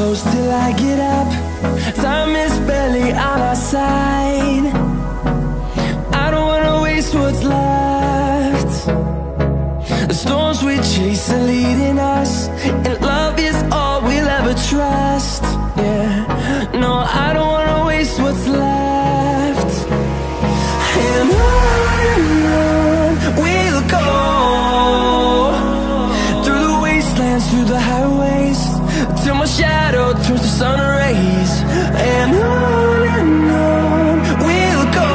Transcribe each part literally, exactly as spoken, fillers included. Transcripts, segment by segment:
close till I get up. Time is barely on our side. I don't wanna waste what's left. The storms we chase are leading us, and love is all we'll ever trust. Yeah, no, I don't wanna waste what's left. And on and on we'll go, through the wastelands, through the highways, till my shadow turns to sun rays. And on and on we'll go,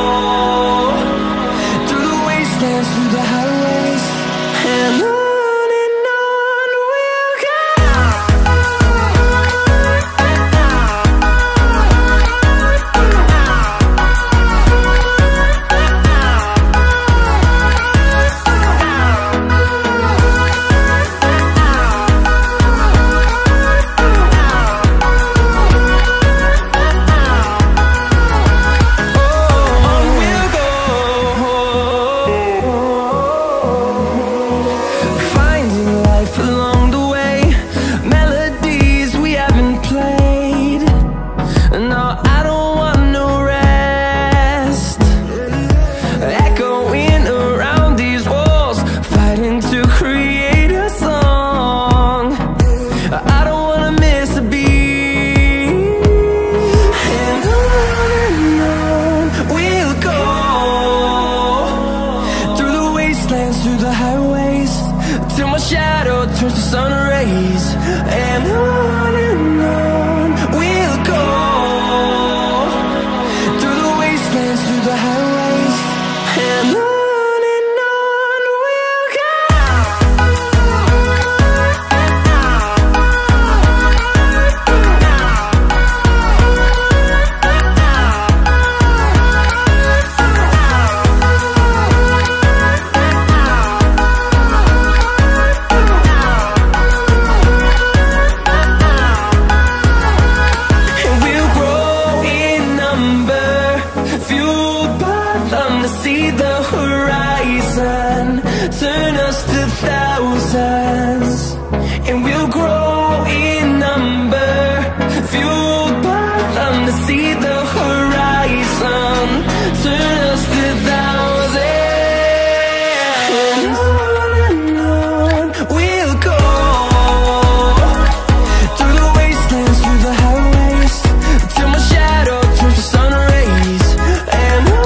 through the wastelands, through the highways, and on. Through the highways, till my shadow turns to sun rays. And on and on we'll go, through the wastelands, through the highways, and on. See the horizon turn us to thousands, and we'll grow in number, fueled by them. To see the horizon turn us to thousands. On and on we'll go, through the wastelands, through the highways, till my shadow turns to sun rays. And on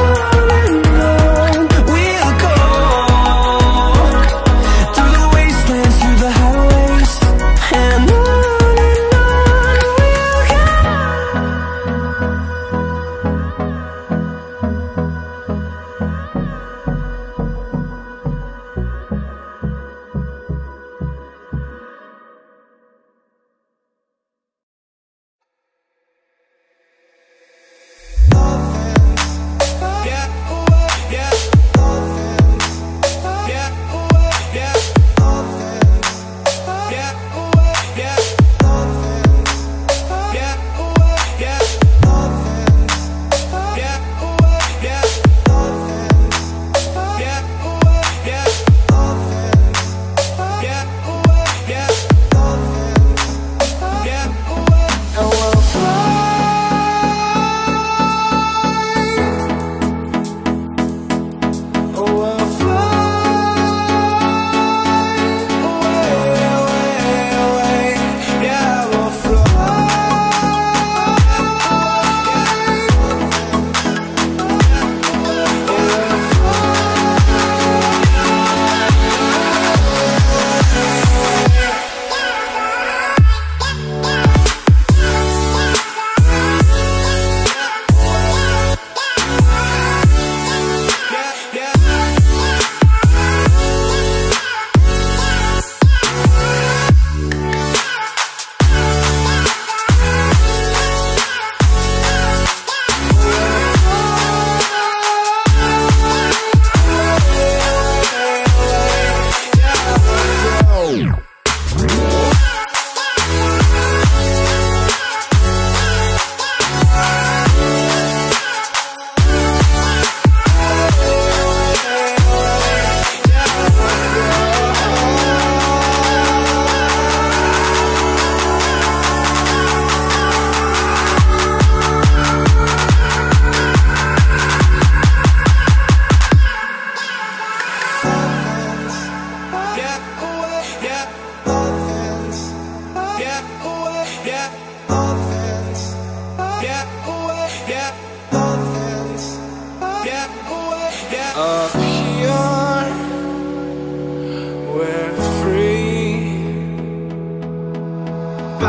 We'll go.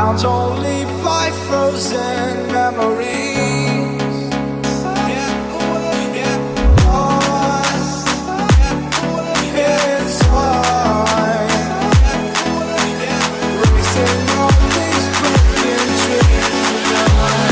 bound only by frozen memories. Get away, get lost, get away, it's time. Racing on these broken dreams tonight.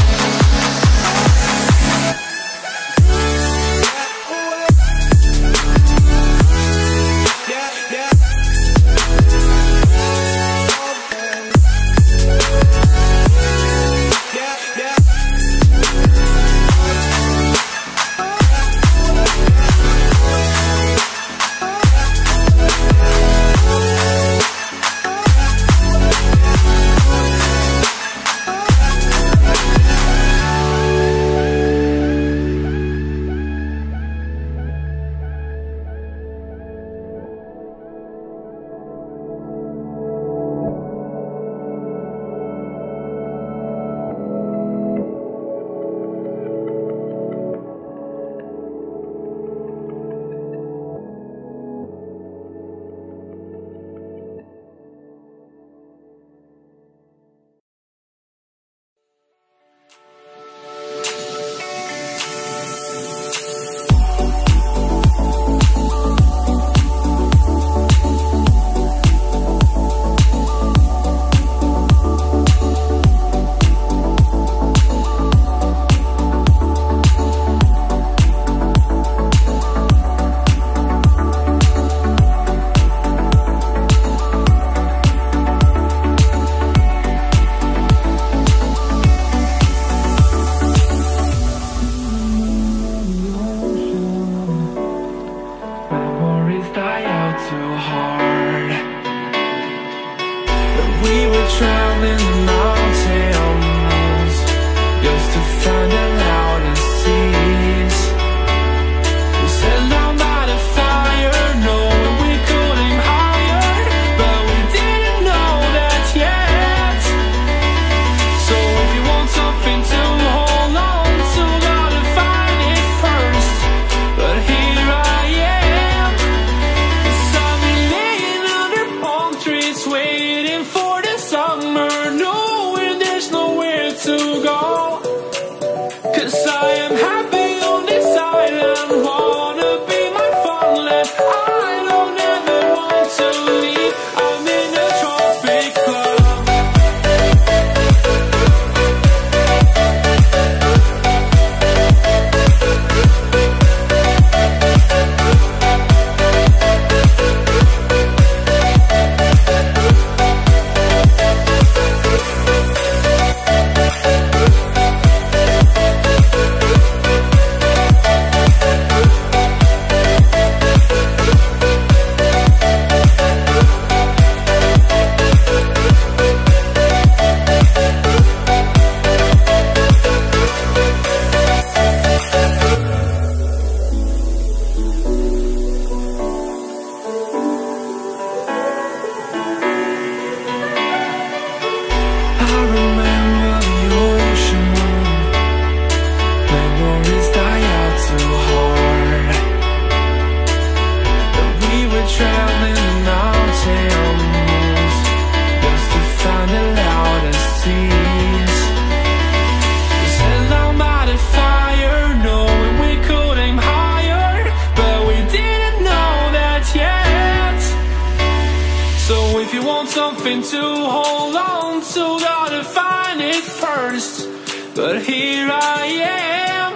Something to hold on to, gotta find it first. But here I am,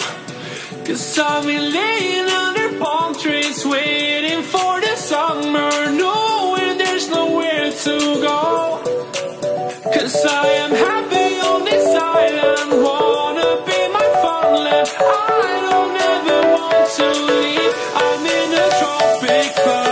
'cause I've been laying under palm trees, waiting for the summer, knowing there's nowhere to go. 'Cause I am happy on this island, wanna be my farmland. I don't ever want to leave, I'm in a tropic club.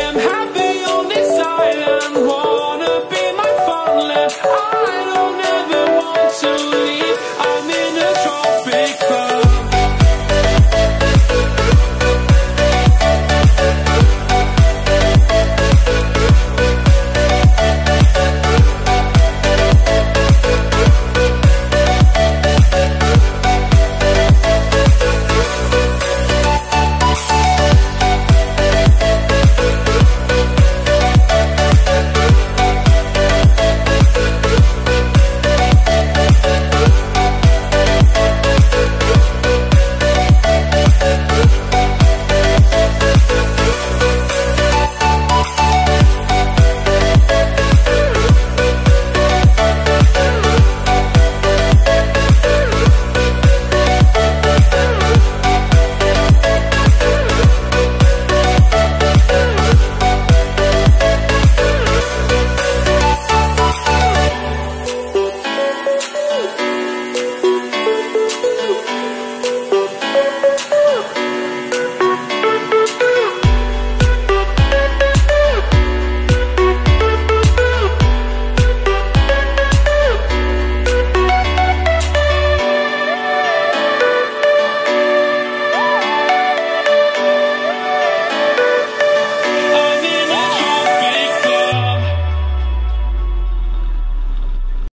I'm happy